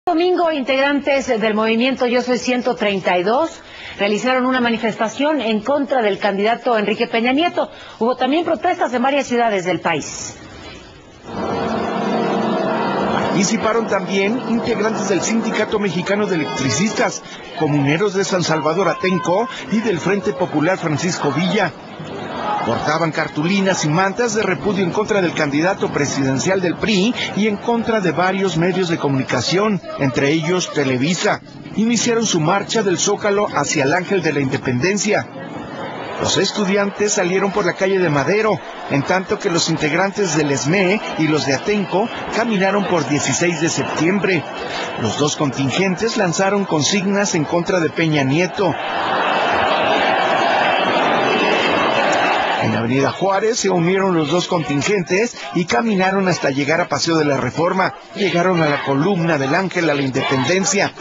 Domingo, integrantes del movimiento Yo Soy 132 realizaron una manifestación en contra del candidato Enrique Peña Nieto. Hubo también protestas en varias ciudades del país. Participaron también integrantes del Sindicato Mexicano de Electricistas, comuneros de San Salvador Atenco y del Frente Popular Francisco Villa. Portaban cartulinas y mantas de repudio en contra del candidato presidencial del PRI y en contra de varios medios de comunicación, entre ellos Televisa. Iniciaron su marcha del Zócalo hacia el Ángel de la Independencia. Los estudiantes salieron por la calle de Madero, en tanto que los integrantes del ESME y los de Atenco caminaron por 16 de septiembre. Los dos contingentes lanzaron consignas en contra de Peña Nieto. En Avenida Juárez se unieron los dos contingentes y caminaron hasta llegar a Paseo de la Reforma. Llegaron a la columna del Ángel a la Independencia.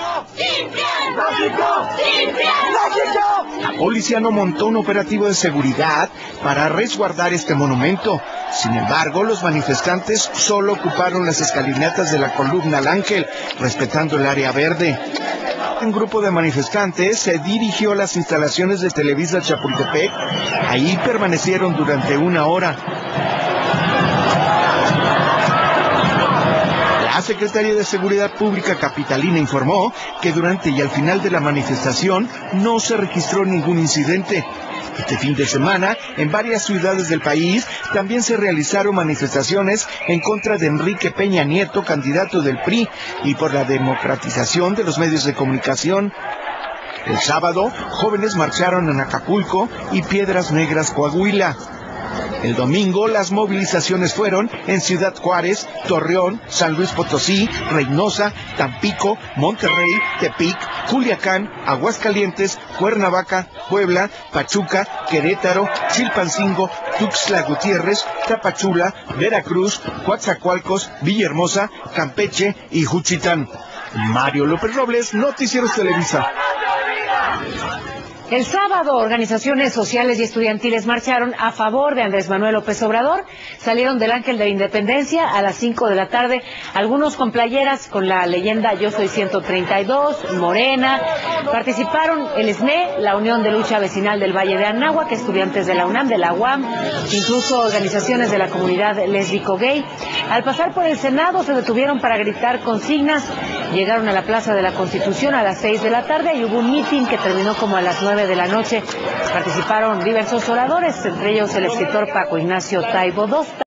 La policía no montó un operativo de seguridad para resguardar este monumento. Sin embargo, los manifestantes solo ocuparon las escalinatas de la columna al Ángel, respetando el área verde. Un grupo de manifestantes se dirigió a las instalaciones de Televisa Chapultepec. Ahí permanecieron durante una hora. La Secretaría de Seguridad Pública capitalina informó que durante y al final de la manifestación no se registró ningún incidente. Este fin de semana, en varias ciudades del país, también se realizaron manifestaciones en contra de Enrique Peña Nieto, candidato del PRI, y por la democratización de los medios de comunicación. El sábado, jóvenes marcharon en Acapulco y Piedras Negras, Coahuila. El domingo, las movilizaciones fueron en Ciudad Juárez, Torreón, San Luis Potosí, Reynosa, Tampico, Monterrey, Tepic, Culiacán, Aguascalientes, Cuernavaca, Puebla, Pachuca, Querétaro, Chilpancingo, Tuxtla Gutiérrez, Tapachula, Veracruz, Coatzacoalcos, Villahermosa, Campeche y Juchitán. Mario López Robles, Noticieros Televisa. El sábado, organizaciones sociales y estudiantiles marcharon a favor de Andrés Manuel López Obrador. Salieron del Ángel de la Independencia a las 5 de la tarde, algunos con playeras con la leyenda Yo Soy 132, Morena. Participaron el ESME, la Unión de Lucha Vecinal del Valle de Anáhuac, estudiantes de la UNAM, de la UAM, incluso organizaciones de la comunidad lésbico-gay. Al pasar por el Senado se detuvieron para gritar consignas. Llegaron a la Plaza de la Constitución a las 6 de la tarde y hubo un mitin que terminó como a las 9 de la noche. Participaron diversos oradores, entre ellos el escritor Paco Ignacio Taibo Dosta.